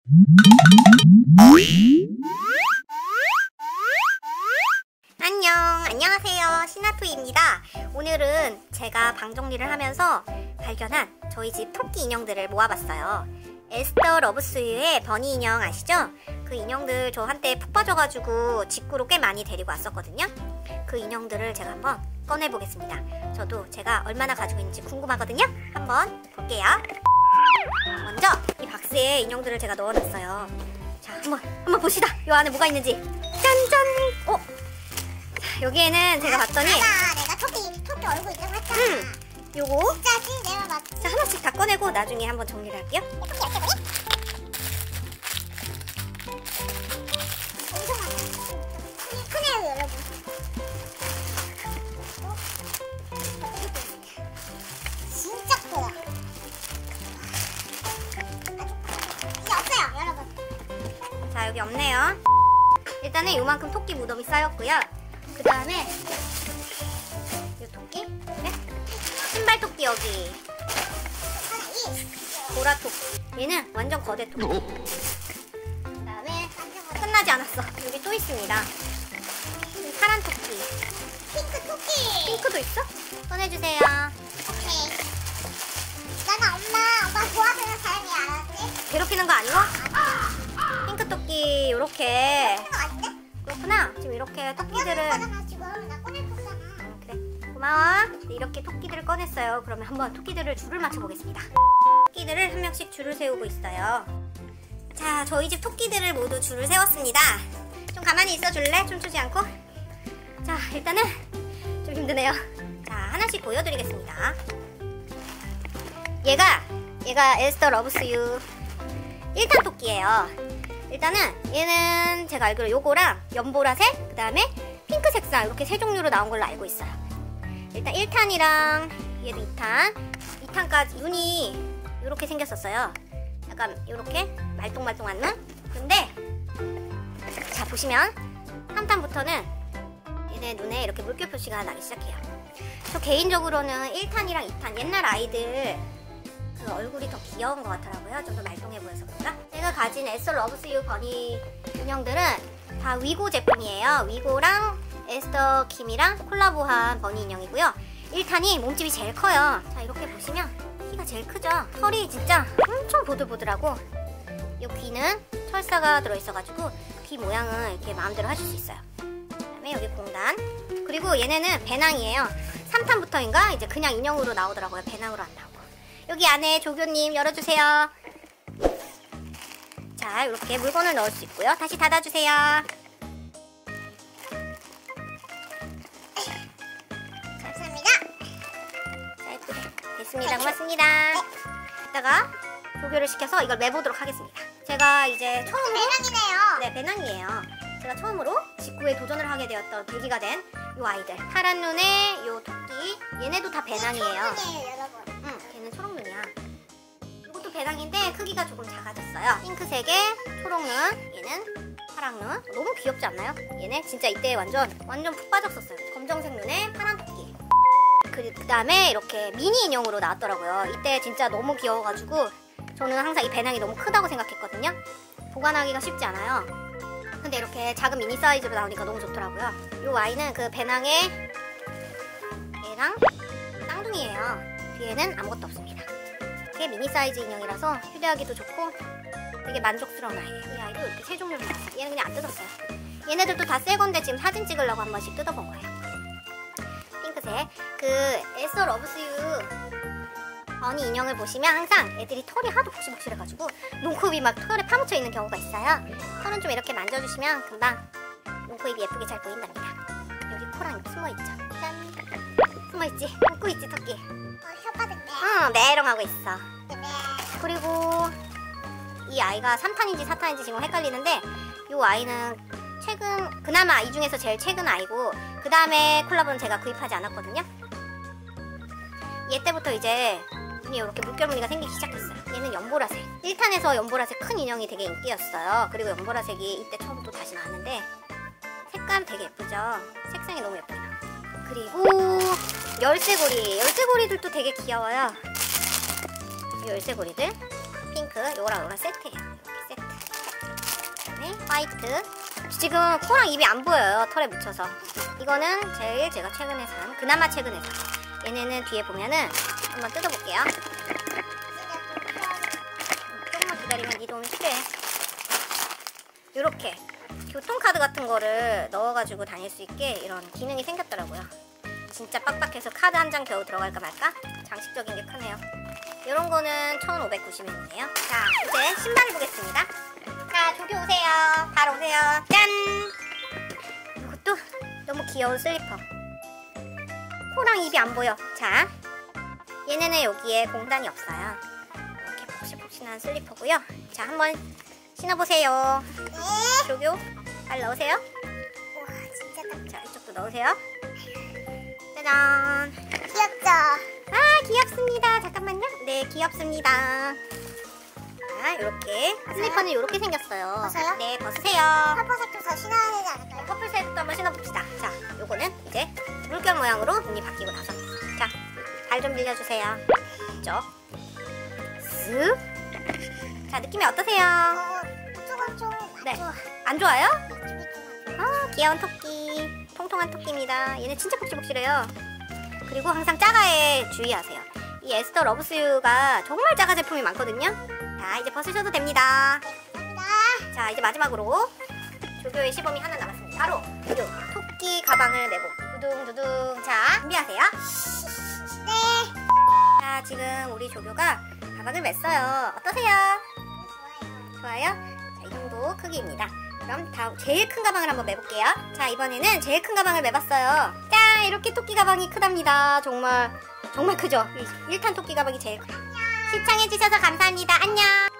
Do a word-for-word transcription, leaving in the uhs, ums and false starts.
안녕, 안녕하세요. 시나토이입니다. 오늘은 제가 방 정리를 하면서 발견한 저희 집 토끼 인형들을 모아봤어요. 에스더 러브스유의 버니 인형 아시죠? 그 인형들 저 한때 푹 빠져가지고 직구로 꽤 많이 데리고 왔었거든요. 그 인형들을 제가 한번 꺼내보겠습니다. 저도 제가 얼마나 가지고 있는지 궁금하거든요. 한번 볼게요. 먼저 이 박스에 인형들을 제가 넣어놨어요. 자, 한번 한번 봅시다. 이 안에 뭐가 있는지. 짠짠. 어? 자, 여기에는 제가 봤더니 맞아, 내가 토끼 토끼 얼굴 있다고 했잖아. 음, 요거 진짜지? 내가 맞지? 자, 하나씩 다 꺼내고 나중에 한번 정리를 할게요. 토끼 이렇게 보니? 엄청 많아. 크네요, 여러분. 어? 진짜 크다. 이게 없어요, 여러분. 자, 여기 없네요. 일단은 요만큼 토끼 무덤이 쌓였고요. 그 다음에 요 토끼, 네? 신발 토끼 여기, 하나, 이. 보라 토끼. 얘는 완전 거대 토끼. 그 다음에 끝나지 않았어. 여기 또 있습니다. 여기 파란 토끼. 핑크 토끼. 핑크도 있어? 꺼내주세요. 오케이. 나는 엄마, 엄마 좋아하는 사람이 알았지? 괴롭히는 거 아니고? 핑크 토끼 요렇게. 그런 거 아닌데? 그렇구나. 지금 이렇게 토끼들을 꺼내는 거잖아, 지금. 나 꺼낼 거잖아. 어, 그래, 고마워. 네, 이렇게 토끼들을 꺼냈어요. 그러면 한번 토끼들을 줄을 맞춰보겠습니다. 토끼들을 한 명씩 줄을 세우고 있어요. 자, 저희 집 토끼들을 모두 줄을 세웠습니다. 좀 가만히 있어 줄래? 춤추지 않고. 자, 일단은 좀 힘드네요. 자, 하나씩 보여드리겠습니다. 얘가 얘가 에스더 러브스유 일 탄 토끼예요. 일단은 얘는 제가 알기로 요거랑 연보라색, 그 다음에 핑크 색상 이렇게 세 종류로 나온 걸로 알고 있어요. 일단 일 탄이랑 얘도 이 탄, 이 탄까지 눈이 이렇게 생겼었어요. 약간 이렇게 말똥말똥한 눈. 근데 자, 보시면 삼 탄부터는 얘네 눈에 이렇게 물결 표시가 나기 시작해요. 저 개인적으로는 일 탄이랑 이 탄 옛날 아이들 그 얼굴이 더 귀여운 것 같더라고요. 좀 더 말똥해 보여서 그런가? 제가 가진 에스더 러브스유 버니 인형들은 다 위고 제품이에요. 위고랑 에스더 킴이랑 콜라보한 버니 인형이고요. 일 탄이 몸집이 제일 커요. 자, 이렇게 보시면 키가 제일 크죠? 털이 진짜 엄청 보들보들하고 이 귀는 철사가 들어있어가지고 귀 모양을 이렇게 마음대로 하실 수 있어요. 그 다음에 여기 공단. 그리고 얘네는 배낭이에요. 삼 탄부터인가 이제 그냥 인형으로 나오더라고요. 배낭으로 안 나오고. 여기 안에 조교님 열어주세요. 자, 이렇게 물건을 넣을 수 있고요. 다시 닫아주세요. 감사합니다. 자, 예쁘게 됐습니다. 고맙습니다. 이따가 조교를 시켜서 이걸 매보도록 하겠습니다. 제가 이제 처음으로 배낭이네요. 네, 배낭이에요. 제가 처음으로 직구에 도전을 하게 되었던 계기가 된 요 아이들. 파란 눈의 요 토끼. 얘네도 다 배낭이에요. 초록이에요, 여러분. 응, 걔는 초록눈이야. 이것도 배낭인데 크기가 조금 작아졌어요. 핑크색의 초록눈, 얘는 파랑눈. 너무 귀엽지 않나요? 얘네 진짜 이때 완전 완전 푹 빠졌었어요. 검정색 눈에 파란 토끼. 그, 그 다음에 이렇게 미니 인형으로 나왔더라고요. 이때 진짜 너무 귀여워가지고 저는 항상 이 배낭이 너무 크다고 생각했거든요. 보관하기가 쉽지 않아요. 근데 이렇게 작은 미니 사이즈로 나오니까 너무 좋더라고요. 이 아이는 그 배낭에 얘랑 쌍둥이에요. 뒤에는 아무것도 없습니다. 되게 미니 사이즈 인형이라서 휴대하기도 좋고 되게 만족스러운 아이예요. 이 아이도 이렇게 세 종류로 나왔어요. 얘는 그냥 안 뜯었어요. 얘네들도 다 새 건데 지금 사진 찍으려고 한 번씩 뜯어본 거예요. 핑크색. 그 에스더 러브스유 버니 인형을 보시면 항상 애들이 털이 하도 복실복실해가지고 눈코입이 막 털에 파묻혀 있는 경우가 있어요. 털은 좀 이렇게 만져주시면 금방 눈코입이 예쁘게 잘 보인답니다. 여기 코랑 숨어있죠. 짠. 숨어있지? 웃고 있지, 토끼? 어, 혓바닥 네. 응, 메롱하고 있어. 네. 그리고 이 아이가 삼 탄인지 사 탄인지 지금 헷갈리는데 이 아이는 최근, 그나마 이 중에서 제일 최근 아이고 그 다음에 콜라보는 제가 구입하지 않았거든요. 얘 때부터 이제 눈이 이렇게 물결무늬가 생기기 시작했어요. 얘는 연보라색. 일 탄에서 연보라색 큰 인형이 되게 인기였어요. 그리고 연보라색이 이때 처음 또 다시 나왔는데 색감 되게 예쁘죠? 색상이 너무 예뻐요. 그리고 열쇠고리. 열쇠고리들도 되게 귀여워요. 이 열쇠고리들 핑크, 요거랑 요거랑 세트예요. 이렇게 세트. 화이트. 지금 코랑 입이 안 보여요. 털에 묻혀서. 이거는 제일 제가 최근에 산, 그나마 최근에 산. 얘네는 뒤에 보면은 한번 뜯어볼게요. 조금만 기다리면 니 돈을 필요해. 이렇게 교통카드 같은 거를 넣어가지고 다닐 수 있게 이런 기능이 생겼더라고요. 진짜 빡빡해서 카드 한 장 겨우 들어갈까 말까? 장식적인 게 크네요. 이런 거는 천오백구십 엔이에요. 자, 이제 신발을 보겠습니다. 자, 조교 오세요. 바로 오세요. 짠! 이것도 너무 귀여운 슬리퍼. 코랑 입이 안 보여. 자, 얘네는 여기에 공단이 없어요. 이렇게 폭신폭신한 슬리퍼고요. 자, 한번 신어보세요. 네. 조교, 발 넣으세요. 와, 진짜 딱 자, 이쪽도 넣으세요. 짜잔. 귀엽죠? 아, 귀엽습니다. 잠깐만요. 네, 귀엽습니다. 자, 이렇게 슬리퍼는 이렇게 생겼어요. 벗어요? 네, 벗으세요. 퍼플색도 더 신어야 되지 않을까요? 퍼플색도 한번 신어봅시다. 자, 요거는 이제 물결 모양으로 눈이 바뀌고 나서, 자, 발 좀 빌려주세요. 이쪽 쓱. 자, 느낌이 어떠세요? 어, 이쪽은 좀 안 네. 좋아. 안 좋아요? 느낌이 좀 아, 귀여운 토끼. 통통한 토끼입니다. 얘는 진짜 폭실폭실해요. 그리고 항상 짜가에 주의하세요. 이 에스더 러브스유가 정말 짜가 제품이 많거든요. 자, 이제 벗으셔도 됩니다. 감사합니다. 자, 이제 마지막으로 조교의 시범이 하나 남았습니다. 바로 이 토끼 가방을 메고 두둥두둥. 자, 준비하세요. 네. 자, 지금 우리 조교가 가방을 맸어요. 어떠세요? 좋아요? 자, 이 정도 크기입니다. 그럼 다음 제일 큰 가방을 한번 매볼게요. 자, 이번에는 제일 큰 가방을 매봤어요. 짠! 이렇게 토끼 가방이 크답니다. 정말 정말 크죠? 일 탄 토끼 가방이 제일 커요. 시청해주셔서 감사합니다. 안녕!